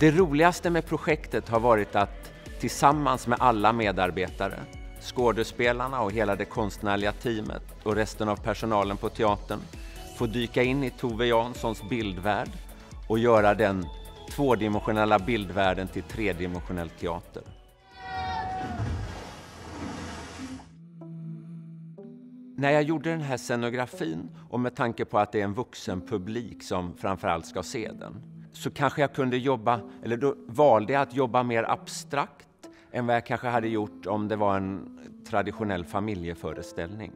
Det roligaste med projektet har varit att tillsammans med alla medarbetare, skådespelarna och hela det konstnärliga teamet och resten av personalen på teatern få dyka in i Tove Janssons bildvärld och göra den tvådimensionella bildvärlden till tredimensionell teater. När jag gjorde den här scenografin och med tanke på att det är en vuxen publik som framförallt ska se den, så kanske jag kunde då valde jag att jobba mer abstrakt än vad jag kanske hade gjort om det var en traditionell familjeföreställning.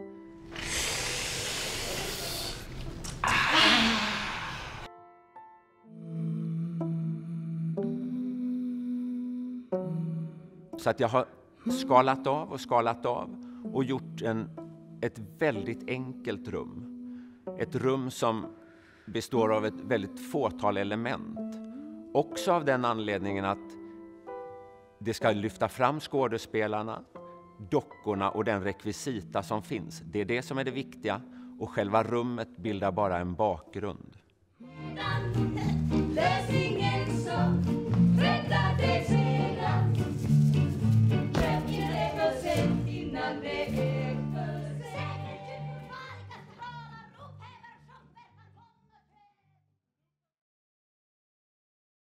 Så att jag har skalat av och gjort ett väldigt enkelt rum. Ett rum som består av ett väldigt fåtal element. Också av den anledningen att det ska lyfta fram skådespelarna, dockorna och den rekvisita som finns. Det är det som är det viktiga och själva rummet bildar bara en bakgrund.